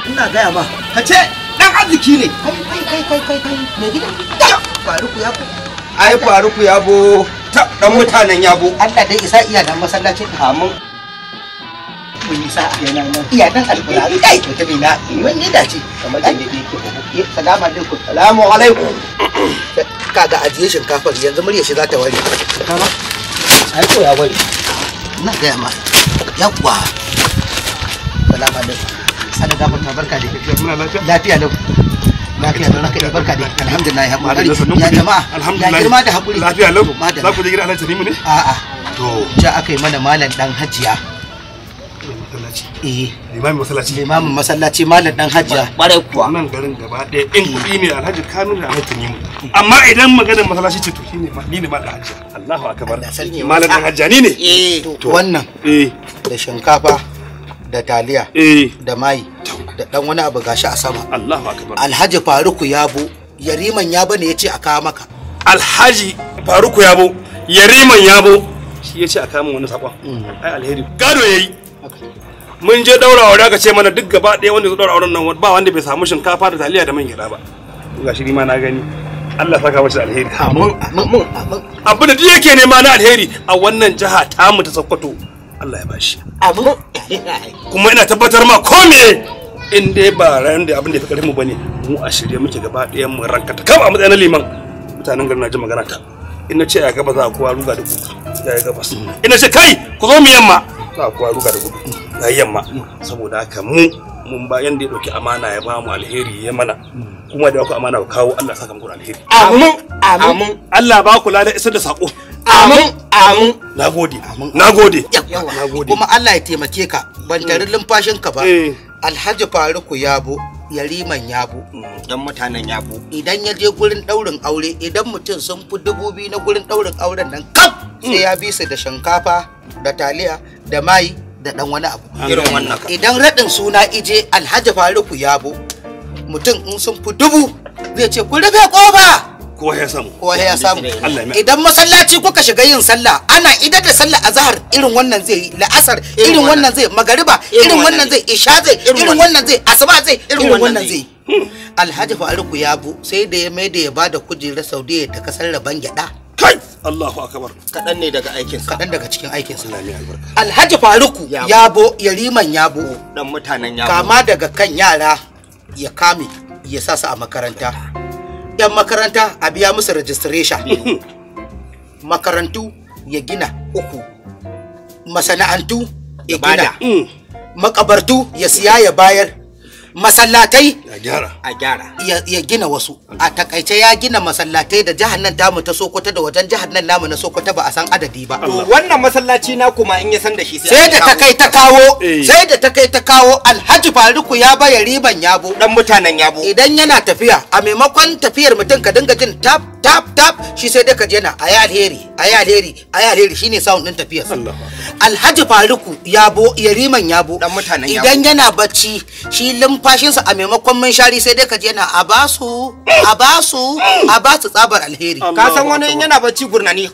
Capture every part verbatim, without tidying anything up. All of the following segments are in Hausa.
ina gaya ma ka ce dan arziki ne. Kai kai kai kai kai me gida Faruku Yabo. Ai Faruku Yabo ta dan mutanen Yabo. Allah dai isa iya dan masallacin amin. Mun yi sa yana nan iya dan alƙur'ani kai mutumi na wani dace kamar da yake yake salamu alaikum. Salamu alaikum. Kaga ajiye shinkafar yanzu murya shi za ta ware. Kama ai ko ya ware. Ina gaya ma yawwa. Salamu alaikum. Sada gafar ta barka da muna lafiya lafiya lau lafiya lau naka barka da alhamdulillah ya hakuri ya jama'a ya girma da hakuri lafiya lau za ku je gidan Alhaji Tanimu ne a'a to ja aka yi mana malam dan hajiya masallaci eh limamin masallaci limamin masallaci malam dan hajiya bare kuwa nan garin gaba ɗaya in kuɗi ne Alhaji Kanu da Alhaji Tanimu amma idan maganar masallaci ce to shine ni ne ma da hajiya Allahu akbar malam dan hajiya ni ne eh to wannan eh da shinkafa da taliya da mai da dan wani abu gashi a sama Allahu akbar Alhaji Faruku Yabo Yariman Yabo ne yace a kawo maka Alhaji Faruku Yabo Yariman Yabo shi yace a kawo min wani sakon ai alheri gado yayi mun je daura aure aka ce mana duk gaba ɗaya wanda zai daura auren nan ba wanda bai samu shinkafa da taliya da man gyada ba gashi ni ma na gani Allah saka masa alheri amin amin amin abin da duk yake nema na alheri a wannan jiha ta mu ta Sokoto Allah ya bashi amin kuma ina tabbatar ma ko me in dai ba ran da abin da ya fi karfin mu bane mu a shirye muke gaba ɗayan mu rankata kawai a matsayin liman mutanen garin na ji magana ta in na ce a gaba za a kowa ruga da gudu ya yi gabas in na ce kai ku zo mu yamma za a kowa ruga da gudu ya yi yamma saboda haka mu mun ba yanda ya ɗauki amana ya ba mu alheri ya mana kuma da ku amana ku kawo Allah saka muku alheri amin amin Allah ba ku lada isar da sako amin amin nagode nagode nagode kuma Allah ya taimake ka ban tarin lumfashin ka ba Alhaji Faruku Yabo Yariman Yabo dan mutanen Yabo idan ya je gurin daurin aure idan mutum sun fi dubu biyu na gurin daurin auren nan kaf sai ya bi su da shinkafa da taliya da mai da dan wani abu irin wannan idan radin suna ije Alhaji Faruku Yabo mutum in sun fi dubu zai ce ku rufe kofa kowa ya samu kowa ya samu idan masallaci kuka shiga yin sallah ana idan da sallah azhar irin wannan zai yi la'asar irin wannan zai magariba irin wannan zai isha zai irin wannan zai asuba zai irin wannan zai Alhaji Faruku Yabo sai da ya mai da ya bada kujerar Saudiya ta kasar Raban Gyada kai Allahu akbar kadan ne daga aikin sa kadan daga cikin aikin sa Alhaji Faruku Yabo Yariman Yabo dan mutanen Yabo kama daga kan yara ya kame ya sa su a makaranta yan makaranta a biya musu registration makarantu ya gina uku masana'antu ya gina makabartu ya siya ya bayar masallatai a gyara a gyara ya gina wasu a takaice ya gina masallatai da jihar nan tamu ta Sokoto da wajen jihar nan namu na Sokoto ba a san adadi ba wannan masallaci na kuma in ya san da shi sai da ta kai ta kawo sai da ta kai ta kawo Alhaji Faruku ya baya riban Yabo dan mutanen Yabo idan yana tafiya a maimakon tafiyar mutum ka dinga jin tap tap tap shi sai dai ka je na ayi alheri ayi alheri ayi alheri shine sound din tafiyar Alhaji Faruku Yabo Yariman Yabo dan mutanen Yabo idan yana bacci shi lumfashinsa a maimakon munshari sai dai ka je na a basu a basu a basu tsabar alheri ka san wani in yana bacci gurnani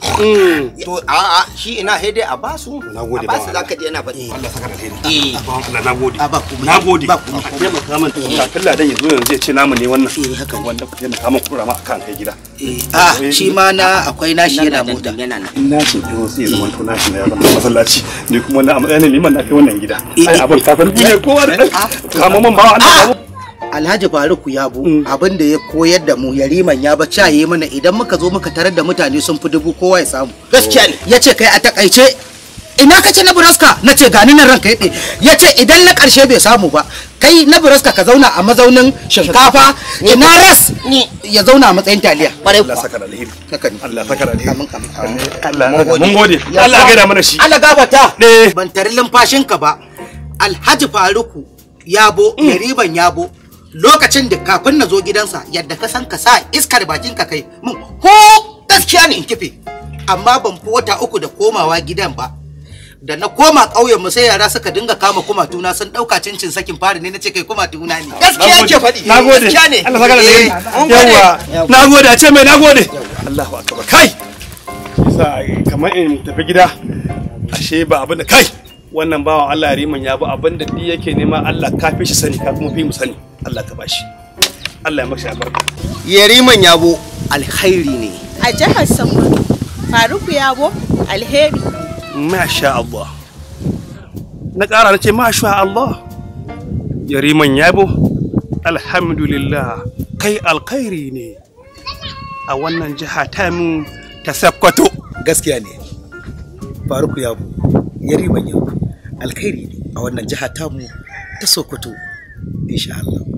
to a a shi ina he dai a basu nagode ba basu zaka je yana bacci Allah saka alheri eh Allah nagode a ba ku nagode ba ku ne makaman to kalla dan yazo yanzu ya ce namu ne wannan eh haka wanda ku yana kama kura ma akan kai gida eh ah shi ma na akwai nashi yana mota yana nan nashi ko sai zaman to nashi ya zama masallaci ni kuma na matsayin liman na kai wannan gida ai abin kafin duniya kowa da kama man ba Allah Alhaji Faruku Yabo abin da ya koyar da mu Yariman ya ba caye mana idan muka zo muka tarar da mutane sun fi dubu kowa ya samu gaskiya ne yace kai a takaice ina kace na buraska nace gani nan ranka yade yace idan na karshe bai samu ba kai na buraska ka zauna a mazaunin shinkafa ina ras ya zauna a matsayin taliya Allah saka da alheri haka ne Allah saka da alheri amin amin Allah mun gode Allah ya gaida mana shi Allah gabata ban tari lumfashin ka ba Alhaji Faruku Yabo Yariman Yabo lokacin da kafin na zo gidansa yadda ka san ka sa iskar bakin ka kai mun ko gaskiya ne in kife amma ban fi wata uku da komawa gidan ba da na koma ƙauyen mu sai yara suka dinga kama kuma tuna sun dauka cincin sakin fari ne nace kai kuma tuna ne gaskiya ke faɗi nagode gaskiya ne Allah saka da yawa nagode a ce mai nagode Allahu akbar kai sai kamar in tafi gida ashe ba abin da kai wannan bawan Allah riman ya bu abinda duk yake nema Allah ka fi shi sani ka kuma fi mu sani Allah ka bashi Allah ya maka albarka Yariman Yabo alkhairi ne a jihar Sokoto Faruku Yabo alheri masha Allah na ƙara na ce masha Allah Yariman Yabo alhamdulillah kai alkhairi ne a wannan jiha ta mu ta Sokoto gaskiya ne Faruku Yabo Yariman Yabo alkhairi ne a wannan jiha ta mu ta Sokoto insha Allah